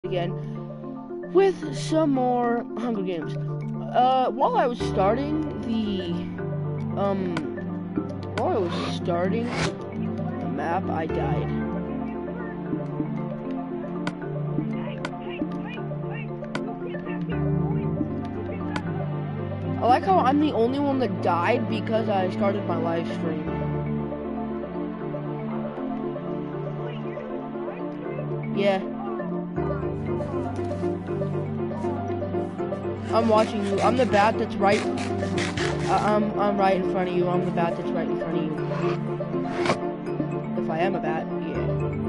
again with some more Hunger Games. While I was starting the map, I died. I like how I'm the only one that died because I started my live stream. Yeah. I'm watching you. I'm the bat that's right. I'm right in front of you. I'm the bat that's right in front of you. If I am a bat, yeah.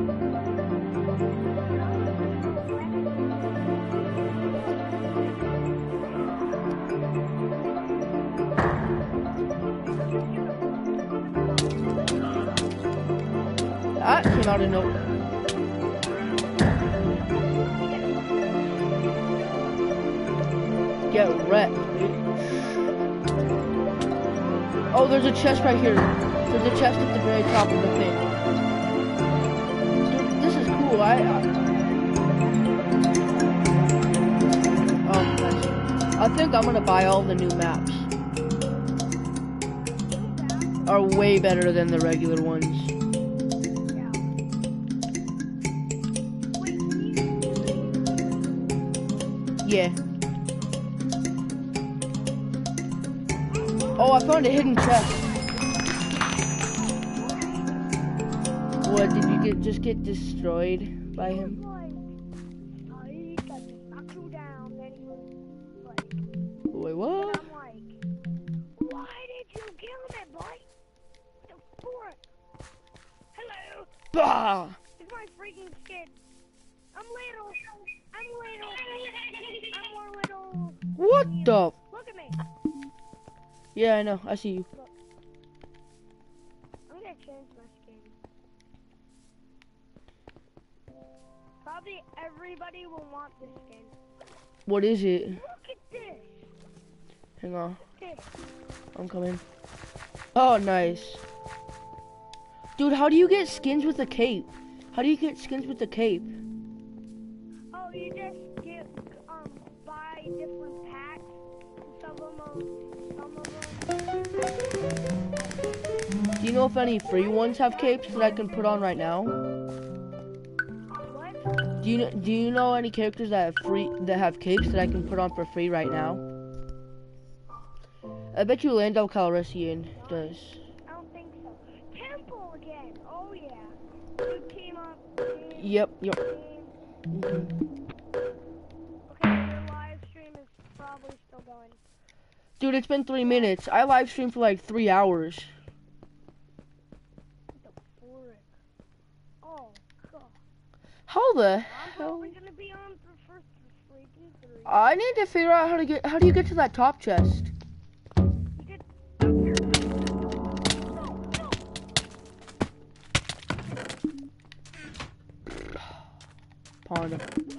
That came out of nowhere. Get wrecked, bitch. Oh, there's a chest right here. There's a chest at the very top of the thing. Dude, this is cool. I think I'm gonna buy all the new maps. Are way better than the regular ones. Yeah. Oh, I found a hidden chest. What, did you just get destroyed by him? Wait, what? I'm like, why did you kill me, boy? The fork. Hello. Bah! It's my freaking skin. I'm little. I'm more little. What the? Look at me. Yeah, I know. I see you. Look. I'm gonna change my skin. Probably everybody will want this skin. What is it? Look at this. Hang on. This. I'm coming. Oh, nice. Dude, how do you get skins with a cape? How do you get skins with a cape? Oh, you just get buy different packs. Some of them. Do you know if any free ones have capes that I can put on right now? What? Do you know any characters that have capes that I can put on for free right now? I bet you Lando Calrissian does. I don't think so. Temple again. Oh yeah. Good team up. Yep. Team. Okay, your live stream is probably still going. Dude, it's been 3 minutes. I live streamed for like 3 hours. The fork. Oh god. How the I'm hell? probably gonna be on for freaking 3. I need to figure out how do you get to that top chest? You did. Pond.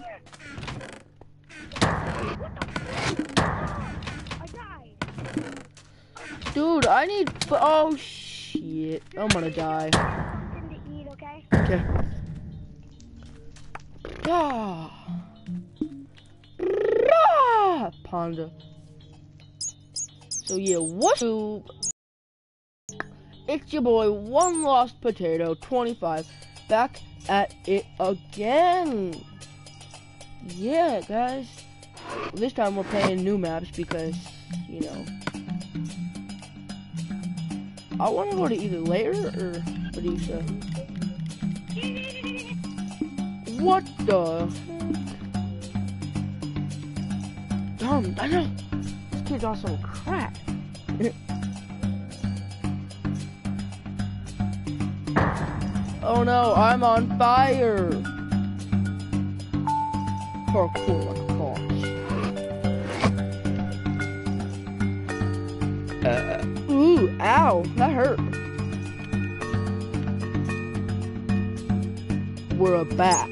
I died. Dude, I need. Oh shit! I'm gonna die. Something to eat, okay? Okay. Ah. Ah. Panda. So yeah, what's up? It's your boy, One Lost Potato 25, back at it again. Yeah, guys. This time we're playing new maps because, you know, I want to go to either layer or what do you say? What the? Dumb, I know. This kid's on some crack. Oh no, I'm on fire! Parkour like a boss. Ooh, ow, that hurt. We're a bat.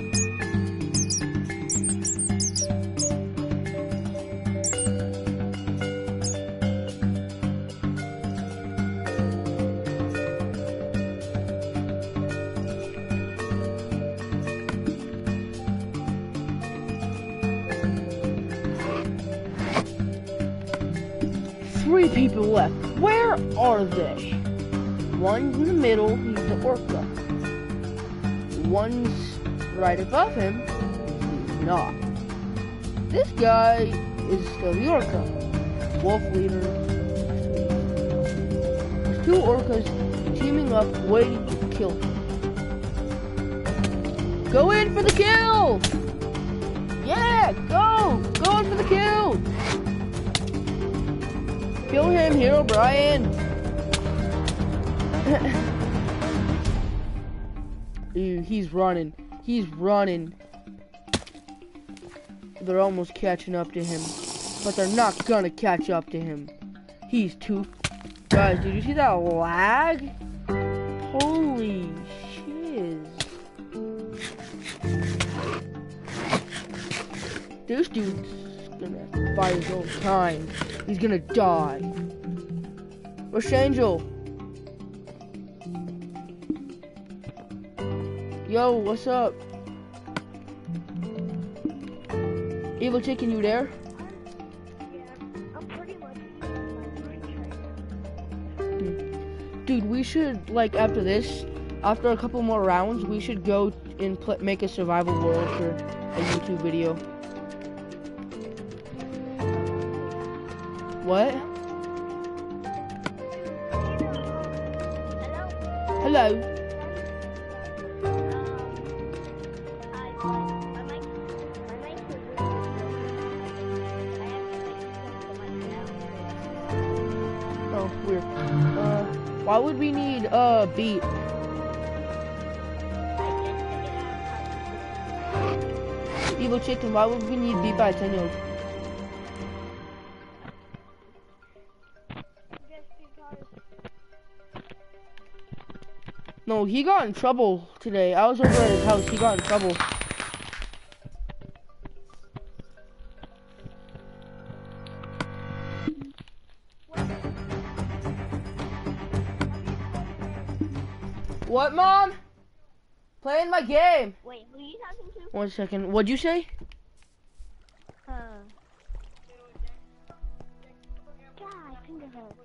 3 people left. Where are they? One's in the middle, he's the orca. One's right above him, he's not. This guy is still the orca. Wolf leader. There's 2 orcas teaming up, waiting to kill him. Go in for the kill! Yeah, go! Go in for the kill! Kill him, Hero Brian! Dude, he's running. He's running. They're almost catching up to him. But they're not gonna catch up to him. He's too... Guys, did you see that lag? Holy shiz. This dude's gonna fight his own kind. He's gonna die. Where's Angel? Yo, what's up? Evil Chicken, you there? Yeah, I'm pretty much in my brain right now. Dude, we should, like, after this, after a couple more rounds, we should go and make a survival world for a YouTube video. What? Hello? Hello? Oh, weird. Why would we need beat? Evil Chicken, why would we need beat by Senor? No, he got in trouble today. I was over at his house. He got in trouble. What, Mom? Playing my game. Wait, who are you talking to? 1 second. What'd you say? God, I think of it.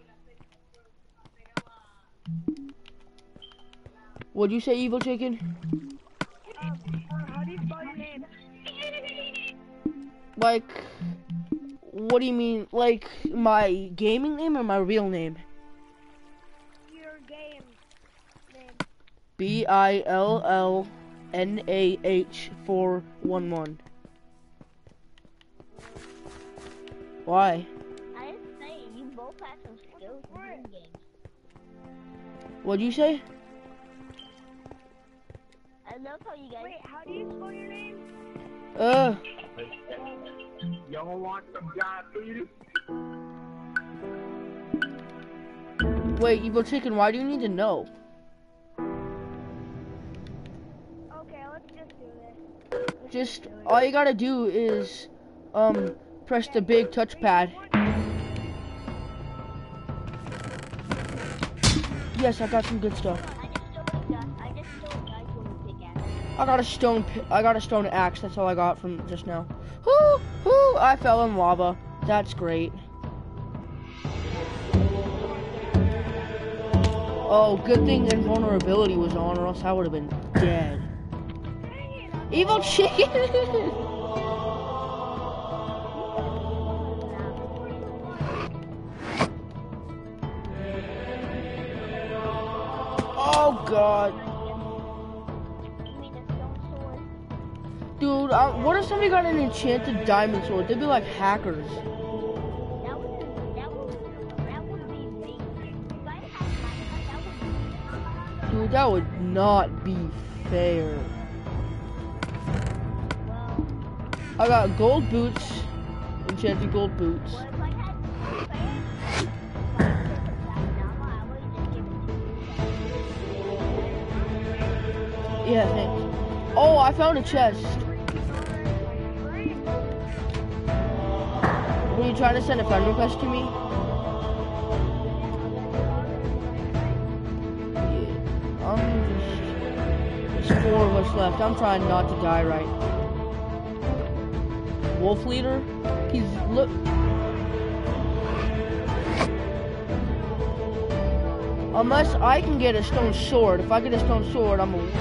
What'd you say, Evil Chicken? How do you spell your name? Like, what do you mean? Like, my gaming name or my real name? Your game name. BILLNAH411. Why? I didn't say you both have some skills in games. What'd you say? I love how you guys. Wait, how do you spell your name? Y'all want some diabetes? Wait, Evil Chicken, why do you need to know? Okay, let's just do this. Just, all you gotta do is, press the big touchpad. Yes, I got some good stuff. I got a stone axe, that's all I got from just now. Whoo, whoo, I fell in lava. That's great. Oh, good thing invulnerability was on, or else I would have been dead. Evil Chicken! Oh God. Dude, what if somebody got an enchanted diamond sword? They'd be like hackers. Dude, that would not be fair. I got gold boots, enchanted gold boots. Yeah, thanks. Oh, I found a chest. Were you trying to send a friend request to me? Yeah, there's 4 of us left. I'm trying not to die right. Wolf leader? He's look. Unless I can get a stone sword. If I get a stone sword, I'm gonna.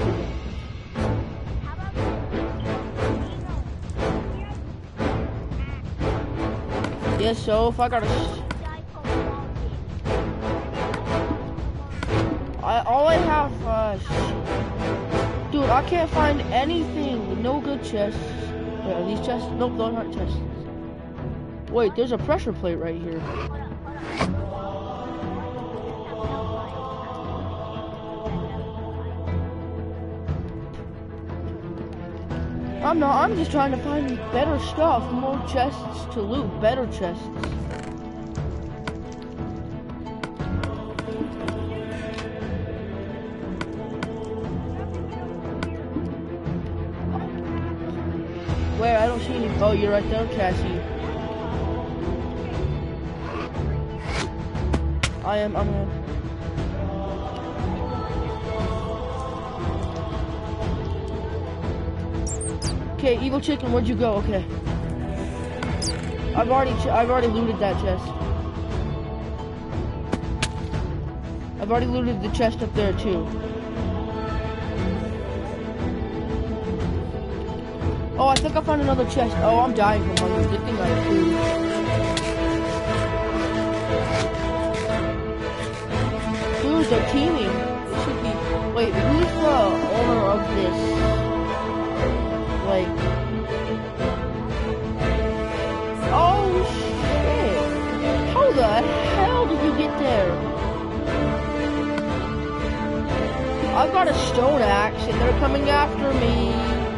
Yes, so if I got a. All I have, dude, I can't find anything. No good chests. Wait, are these chests? Nope, those aren't chests. Wait, there's a pressure plate right here. I'm just trying to find better stuff, more chests to loot, better chests. Where? I don't see any. Oh, you're right there, Cassie. I'm gonna. Okay, evil chicken, where'd you go? Okay. I've already looted that chest. I've already looted the chest up there too. Oh, I think I found another chest. Oh, I'm dying from hunger. Good thing I have food. Dude, they're teaming. It should be. Wait, who's the owner of this? Like. Oh shit! How the hell did you get there? I've got a stone axe and they're coming after me.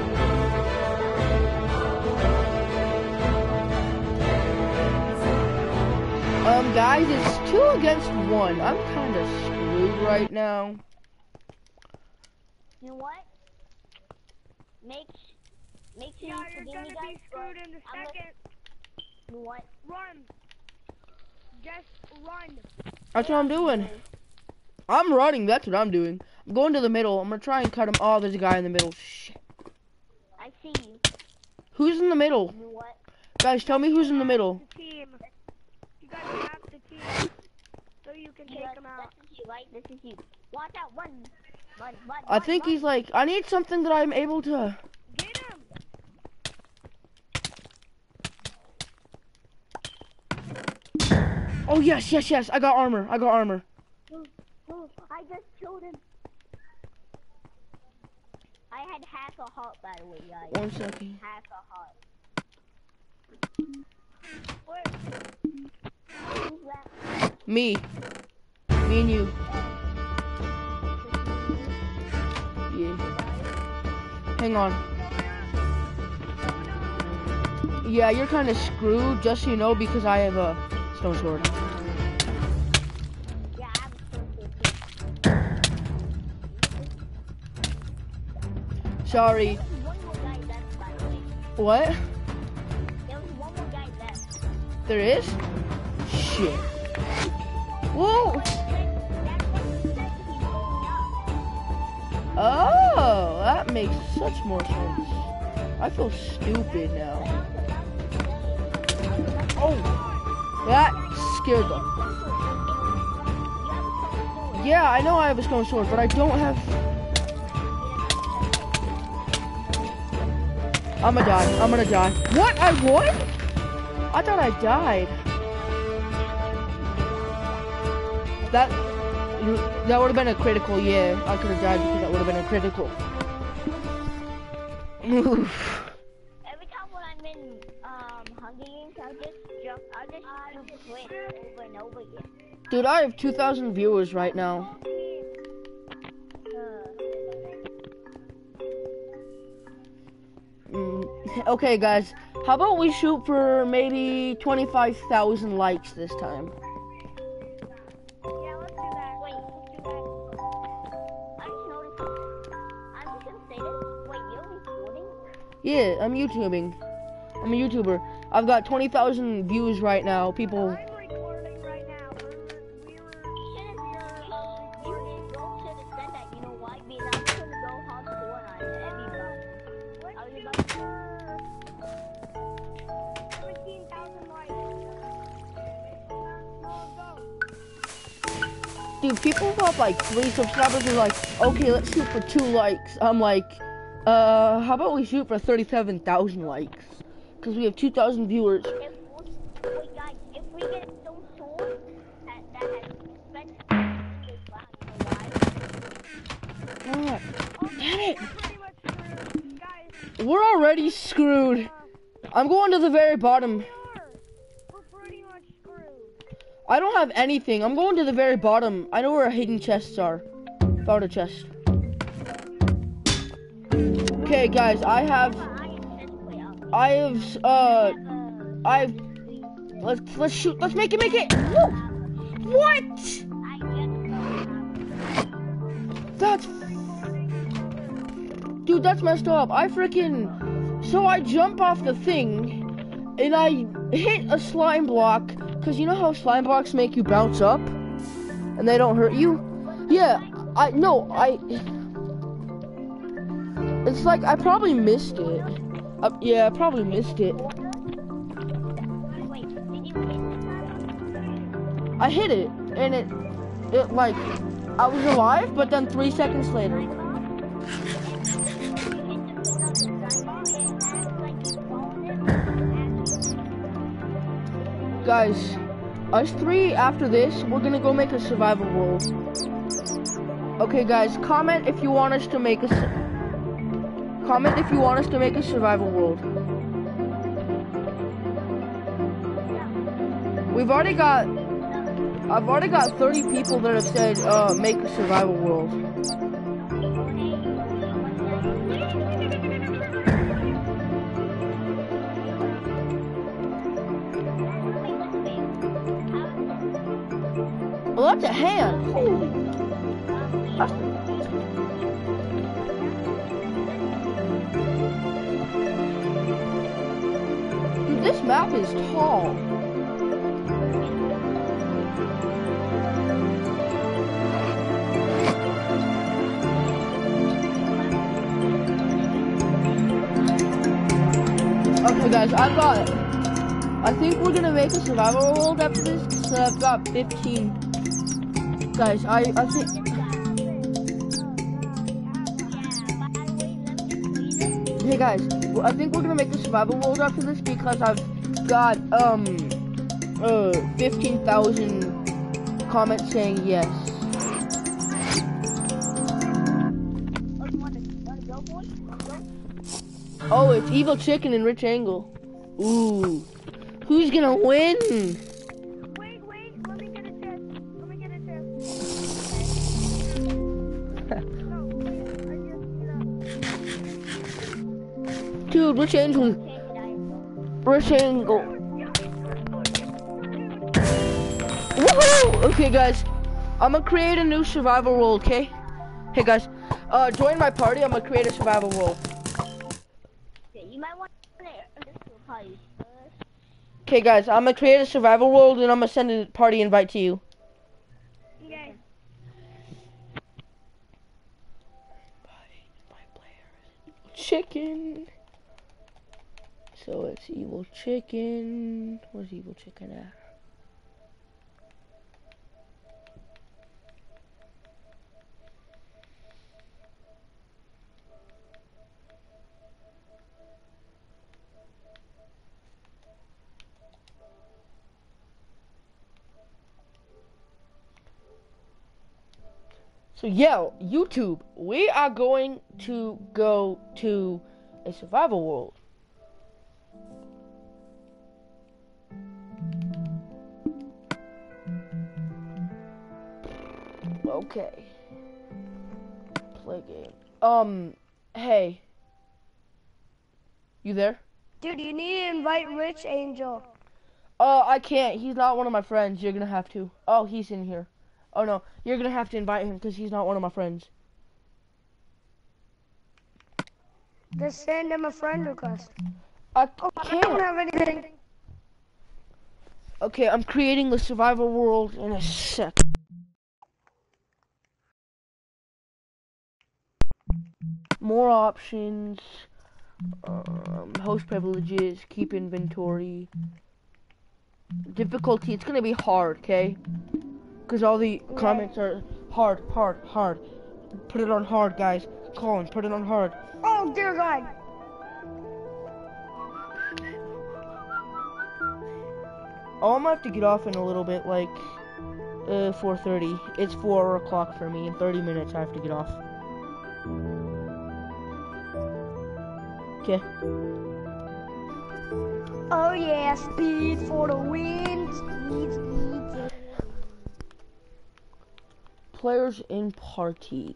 Guys, it's 2 against 1. I'm kind of screwed right now. You know what? Make sure Yeah, you you're forgive gonna me, be guys, screwed in a second. You know what? Run. Just run. That's what I'm doing. I'm running. That's what I'm doing. I'm going to the middle. I'm gonna try and cut him. Oh, there's a guy in the middle. Shit. I see you. Who's in the middle? You know what? Guys, tell me who's in the middle. The team. You gotta have the team so you can take them out. This is you, right? This is you. Watch out! Run! Run! Run! I think he's like, I need something that I'm able to. Get him. Oh yes, yes, yes. I got armor. I got armor. Oh, I just killed him. I had half a heart, by the way, guys. 1 second. Half a heart. What? Who's that? Me. Me and you. Yeah. Hang on. Yeah, you're kind of screwed, just so you know, because I have a stone sword. Yeah, I have a stone sword too. Sorry. There was one more guy left, by the way. What? There was one more guy left. There is? Shit. Whoa! That's what he said he's going up. Oh, that makes such more sense. I feel stupid now. Oh, that scared them. Yeah, I know I have a stone sword, but I don't have. I'm gonna die. I'm gonna die. What? I won? I thought I died. That would have been a critical. Yeah, I could have died because that would have been a critical. Oof. Every time when I'm in Hunger Games, I'll just do quit over and over again. Dude, I have 2,000 viewers right now. Okay, guys, how about we shoot for maybe 25,000 likes this time? Yeah, let's do that. Wait, let's do that. I just noticed something. I'm just gonna say this. Wait, you're recording? Yeah, I'm YouTubing. I'm a YouTuber. I've got 20,000 views right now. People. I'm recording right now. You don't should have said that. You know why? Because I'm gonna go hardcore on everybody. I was about to 15,000 likes. Dude, people who have like 3 subscribers are like, okay, let's shoot for 2 likes. I'm like, how about we shoot for 37,000 likes? Because we have 2,000 viewers. Wait, guys, if we get those swords that has spent Ah, damn it. Pretty much screwed. Guys, We're already screwed. I'm going to the very bottom. we're pretty much screwed. I don't have anything. I'm going to the very bottom. I know where hidden chests are. Found a chest. Okay, guys, let's shoot. Let's make it. Woo! What? That's, dude, that's messed up. So I jump off the thing, and I hit a slime block, cause you know how slime blocks make you bounce up, and they don't hurt you? Yeah, it's like I probably missed it. Yeah, I probably missed it. I hit it, and it like, I was alive, but then 3 seconds later. Guys, us 3 after this, we're gonna go make a survival world. Okay, guys, comment if you want us to make a survival world. I've already got 30 people that have said, make a survival world. Well, that's a hand. Holy. Dude, this map is tall. Okay, guys, I think we're gonna make a survival world after this, so I've got 15. Guys, I think... Hey guys, I think we're gonna make a survival world after this because I've got, 15,000 comments saying yes. Oh, it's Evil Chicken and Rich Angle. Ooh. Who's gonna win? Wait, let me get a chest. No, wait, Dude, Rich Angle. Woohoo! Okay, guys. I'm gonna create a new survival world, okay? Hey, guys. Join my party. I'm gonna create a survival world. You might want to party first. Okay, guys. I'm gonna create a survival world, and I'm gonna send a party invite to you. Okay. Chicken. So it's Evil Chicken. Where's Evil Chicken at? So yeah, YouTube, we are going to go to a survival world. Okay. Play game. Hey. You there? Dude, you need to invite Rich Angel. I can't. He's not one of my friends. You're gonna have to. Oh, he's in here. Oh no, you're gonna have to invite him because he's not one of my friends. Just send him a friend request. I I don't can't. have anything. Okay, I'm creating the survival world in a sec. More options. Host privileges. Keep inventory. Difficulty. It's gonna be hard. Okay. Because all the comments are hard. Put it on hard, guys. Colin, put it on hard. Oh, dear God. Oh, I'm gonna have to get off in a little bit, like 4:30. It's 4 o'clock for me. In 30 minutes, I have to get off. Okay. Oh, yeah, speed for the win. Speed. Players in party.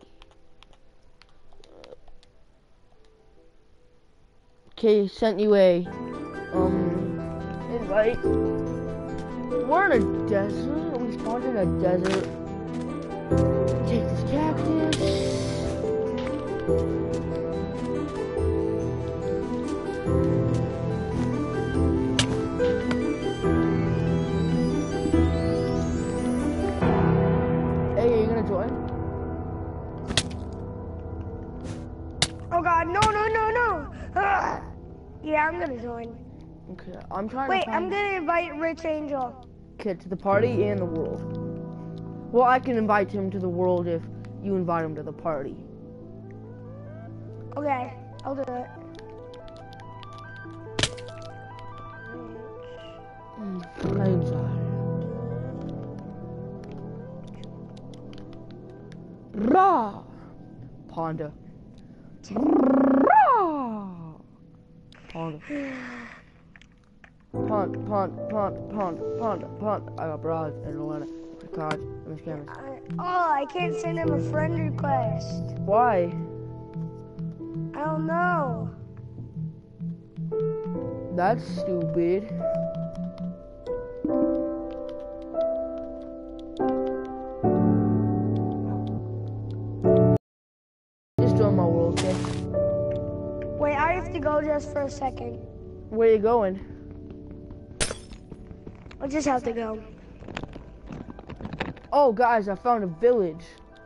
Okay, sent you a invite. We're in a desert. We spawned in a desert. Take this cactus. Hey, are you gonna join? Oh, God, no. Ugh. Yeah, I'm gonna join. Okay, I'm trying Wait, to I'm find gonna invite Rich Angel. kid to the party and the world. Well, I can invite him to the world if you invite him to the party. Okay, I'll do it. Ra! Panda. Ra! Panda. Panda. I got bras and Atlanta. God, I'm scamming. I can't send him a friend request. Why? I don't know. That's stupid. Just join my world, okay? Wait, I have to go just for a second. Where you going? I'll just have to go. Oh, guys, I found a village.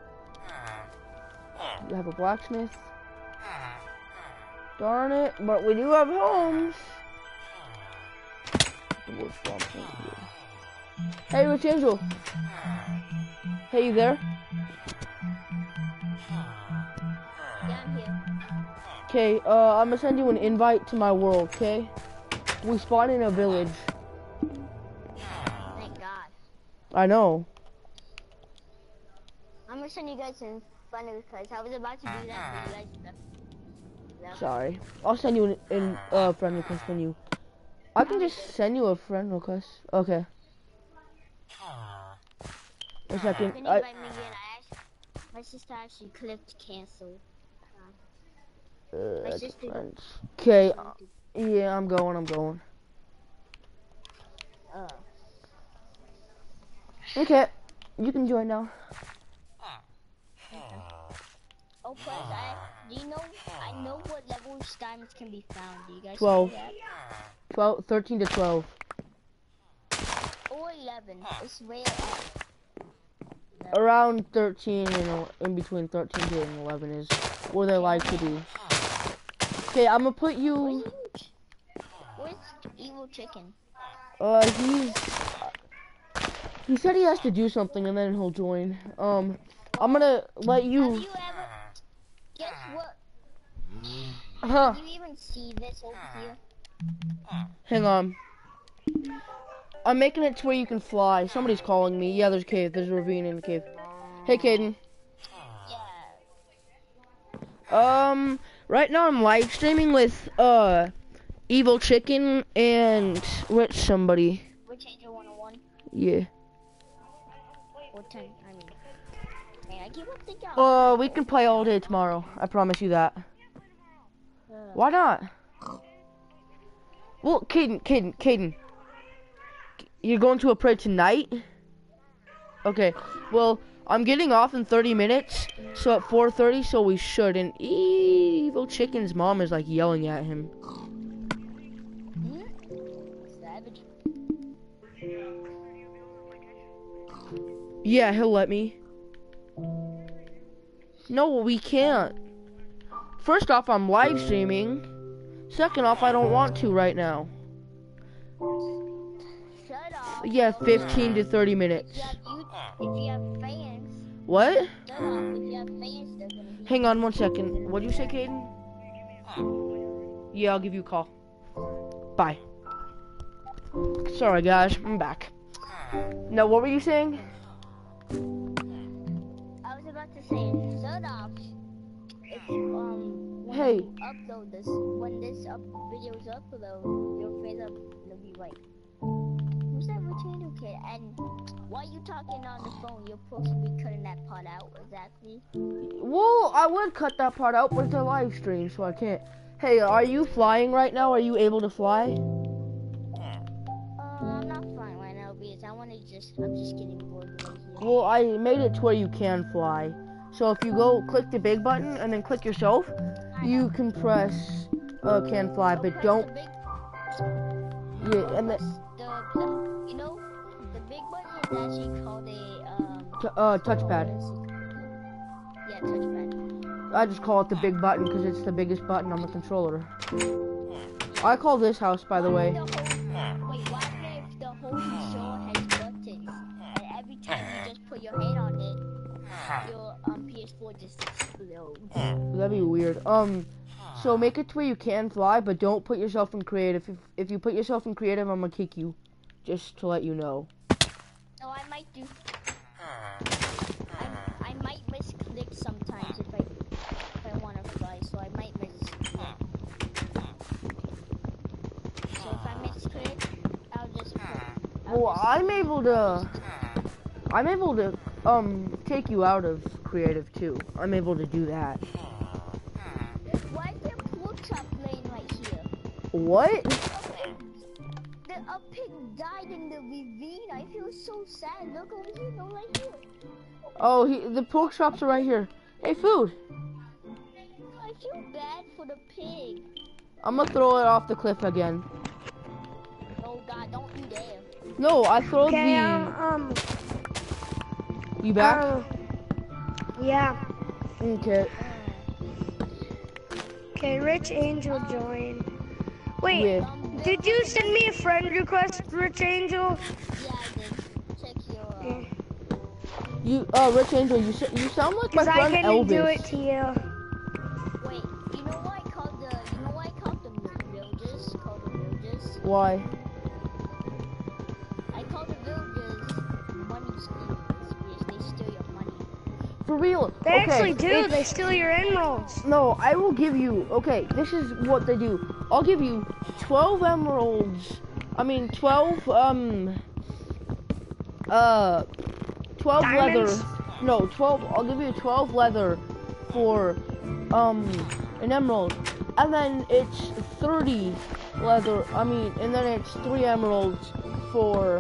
You have a blacksmith? Darn it, but we do have homes. Hey, Rich Angel. Hey, you there? Yeah, I'm here. Okay, I'm gonna send you an invite to my world, okay? We spawned in a village. Thank God. I know. I'm gonna send you guys in funny because I was about to do that, but you guys left. Sorry. I'll send you an friend request when you... I can just send you a friend request. Okay. A second. Can you invite me again? My sister actually clicked cancel. My sister. Okay. Yeah, I'm going. Okay. You can join now. Oh, plus do you know? I know what level diamonds can be found. Do you guys 12. see that? 12, 13 to 12. Or 11. It's rare at Around 13 and in between 13 to 11 is where they like to be. Okay, I'm gonna put you. Where's Evil Chicken? He said he has to do something and then he'll join. I'm gonna let you. Have you ever? Guess what? Huh? Did you even see this over here? Hang on. I'm making it to where you can fly. Somebody's calling me. Yeah, there's a cave. There's a ravine in the cave. Hey, Caden. Yeah. Right now I'm live streaming with Evil Chicken and with somebody. Rich Angel 101. Yeah. Or 10. I mean. Man, I give up the job. We can play all day tomorrow. I promise you that. Why not? Well, Caden. You're going to a prayer tonight? Okay. Well, I'm getting off in 30 minutes, so at 4:30, so we shouldn't. Evil Chicken's mom is like yelling at him. Savage. Yeah, he'll let me. No, we can't. First off, I'm live streaming. Second off, I don't want to right now. shut off. Yeah, 15 to 30 minutes. If you have fans, What? shut off. If you have fans, they're gonna be. Hang on 1 second. What'd you say, Caden? Yeah, I'll give you a call. Bye. Sorry, guys. I'm back. Now, what were you saying? I was about to say, shut off. If when Hey. you upload this, when this video is uploaded, your face up will be right. Who's that potato kid? And why are you talking on the phone? You're supposed to be cutting that part out, exactly. Well, I would cut that part out, but it's a live stream, so I can't. Hey, are you flying right now? Are you able to fly? I'm not flying right now because I'm just getting bored right here. Well, I made it to where you can fly. So if you go click the big button and then click yourself, you can press can fly, but don't. Yeah, and then You know, the big button is actually called a touchpad. Yeah, touchpad. I just call it the big button because it's the biggest button on the controller. I call this house, by the way. Wait, what if the whole controller has buttons, and every time you just put your hand on it, your PS4 just explodes? That'd be weird. So make it to where you can fly, but don't put yourself in creative. If you put yourself in creative, I'm gonna kick you. Just to let you know. No, I might do. I might misclick sometimes if I want to fly, so I might misclick. So if I misclick, I'll just. Well, I'm able to take you out of creative too. I'm able to do that. Why is there a pork chop laying right here? What? A pig died in the ravine. I feel so sad. Look over here, no, right here. Oh, the pork chops are right here. Hey, food. I feel bad for the pig. I'm gonna throw it off the cliff again. Oh God, don't you dare. No, I throw Okay, You back? Yeah. Okay. Okay, Rich Angel joined. Wait, Yeah. did you send me a friend request, Rich Angel? Yeah, I did. Check your. Rich Angel, you sound like my Because I friend couldn't Elvis. do it to you. Wait, you know why I called them villagers? Called them villagers. Why? I called the villagers money stealers because they steal your money. For real? They Okay, actually do. it's- They steal your emeralds. No, I will give you. Okay, this is what they do. I'll give you 12 emeralds. I mean, 12 12 Diamonds? leather. No, 12. I'll give you 12 leather for an emerald, and then it's 30 leather. I mean, and then it's 3 emeralds for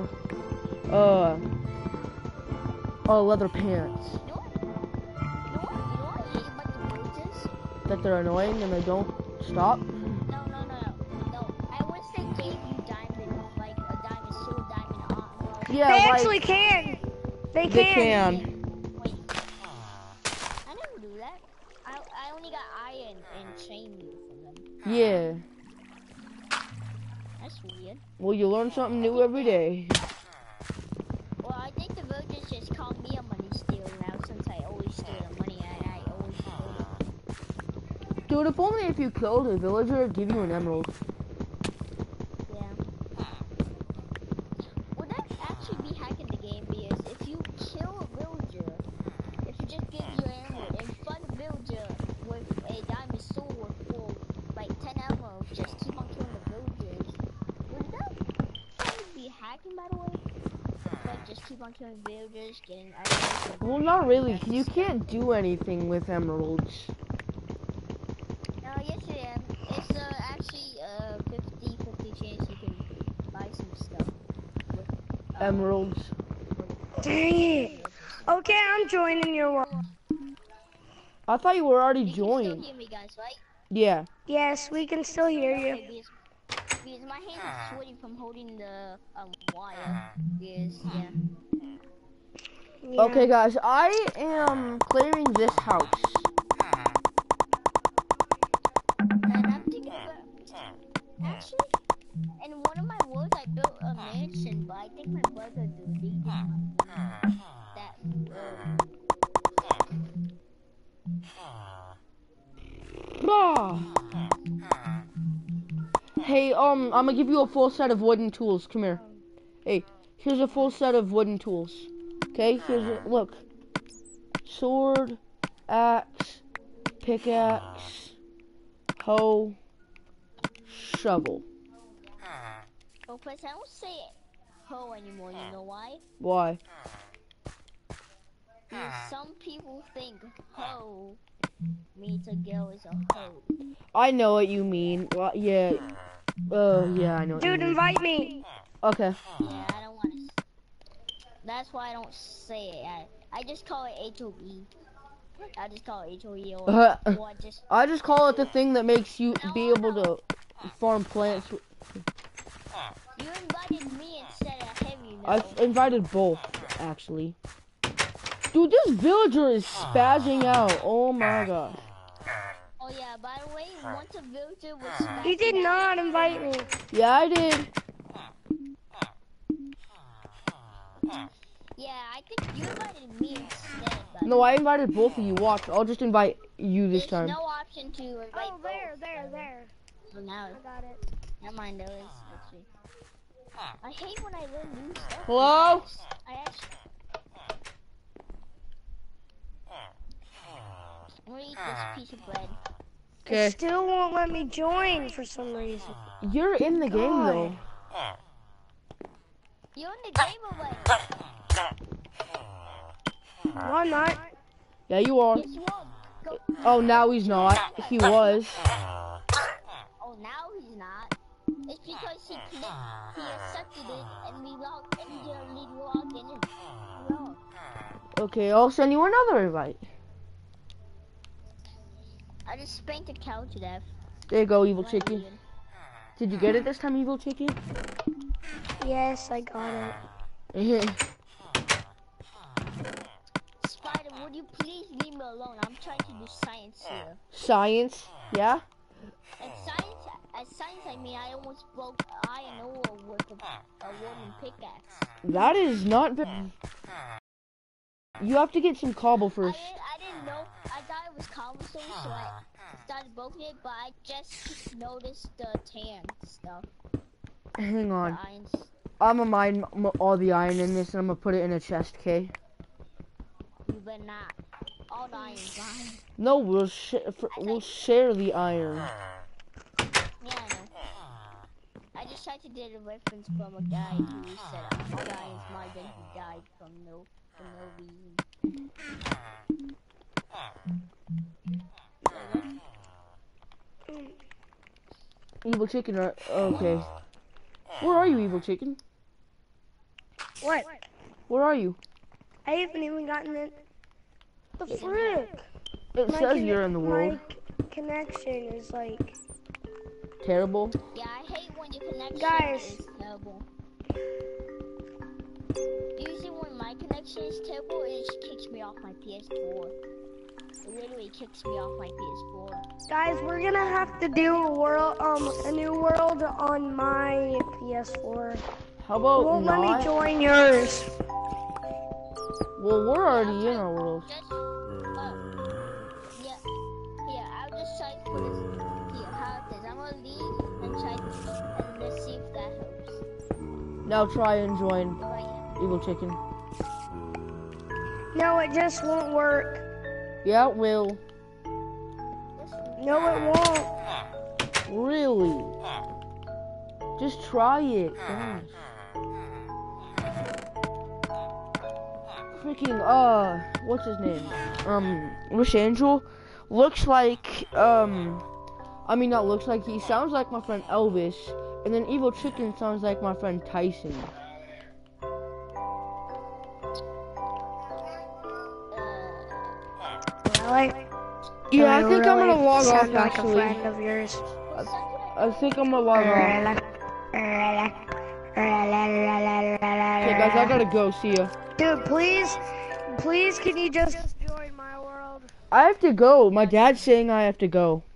leather pants. You know what I hate about the villagers? That they're annoying and they don't stop. No. I wish they gave you diamond, like a diamond sword, diamond armor. Yeah, They like actually can. They they can. can. Wait, I never do that. I only got iron and chain meal from them. Yeah. That's weird. Well, you learn something new every day. Well, I think the villagers just call me a money stealer now since I always steal the money and I always steal it. Dude, if only if you killed a villager, it'd give you an emerald. Yeah. Would that actually be hacking the game? Because if you kill a villager, if you just give your emerald and fight a villager with a diamond sword for like 10 emeralds, just keep on killing the villagers, would that probably be hacking, by the way? Like just keep on killing villagers, getting items. Well, not really. You can't do anything with emeralds. Yes, I am. It's actually 50-50 chance you can buy some stuff with Emeralds. Dang it. Okay, I'm joining your world. I thought you were already You can still joined. hear me, guys, right? Yeah. Yes, we can still hear you. Okay, because my hands are sweaty from holding the wire. Because Yeah. Okay, guys, I am clearing this house. and I'm thinking about actually. In one of my worlds, I built a mansion connection, but I think my brother deleted that. Ah. Hey, I'm gonna give you a full set of wooden tools. Come here. Hey, here's a full set of wooden tools. Okay, look. Sword, axe, pickaxe, hoe, shovel. Oh, plus I don't say hoe anymore, you know why? Why? Because some people think hoe means a girl is a hoe. I know what you mean. Well, yeah. Yeah, I know what you Dude, mean. invite me. Okay. Yeah, I don't want to. That's why I don't say it. I just call it HOE. I just call it HOE or just. I just call it the thing that makes you be able to farm plants. You invited me instead of him, you know. I've invited both, actually. Dude, this villager is spazzing out. Oh my gosh. Oh yeah, by the way, once a villager was spazzing He did not invite me. Yeah, I did. Yeah, I think you invited me instead. But No, I invited both of you. Watch, I'll just invite you this there's time. no option to invite Oh, there. So now, I got it. never mind, there is. Let's see. I hate when I learn new stuff. Hello? I actually. I'm gonna eat this piece of bread. It Okay. still won't let me join for some reason. You're in the game though. You're in the game already. No, I'm not. Yeah, you are. Yes, you are. Go. Oh, now he's not. He was. Oh, now he's not. It's because he accepted it and we logged in. No. Okay, I'll send you another invite. I just spanked a cow to death. There you go, evil chicken. Did you get it this time, evil chicken? Yes, I got it. Spider, would you please leave me alone? I'm trying to do science here. Science, yeah? As science, I mean, I almost broke iron ore with a wooden pickaxe. That is not bad. You have to get some cobble first. I didn't know. I thought it was cobblestone, so I started broken it, but I just noticed the tan stuff. Hang The on. irons. I'm gonna mine all the iron in this and I'm gonna put it in a chest, okay? You better not. All the iron's mine. No, we'll share the iron. Yeah, I know. I just tried to get a reference from a guy who said all the iron's mine, then he died from no reason. Evil chicken, okay. Where are you, evil chicken? What? Where are you? I haven't even gotten it. The frick? It says you're in the world. My connection is like... Yeah, Terrible. I hate when your connection Guys. is terrible. Usually when my connection is terrible, it just kicks me off my PS4. It literally kicks me off my PS4. Guys, we're gonna have to do a new world on my PS4. How It about won't let me not? join yours. Well, we're already in our world. I'll just try to put it here. How it is. I'm gonna leave and try to, and let's see if that helps. Now try and join Right. evil chicken. No, it just won't work. Yeah, it will. No, it won't. Really? Just try it. Gosh. Freaking, what's his name? Wish Angel looks like, I mean, not looks like, he sounds like my friend Elvis, and then Evil Chicken sounds like my friend Tyson. Really? Yeah, I think I'm gonna log off, Sound like a actually. friend of yours. I think I'm gonna log off. Okay, guys, I gotta go. See ya. Dude, please, can you just join my world? I have to go. My dad's saying I have to go.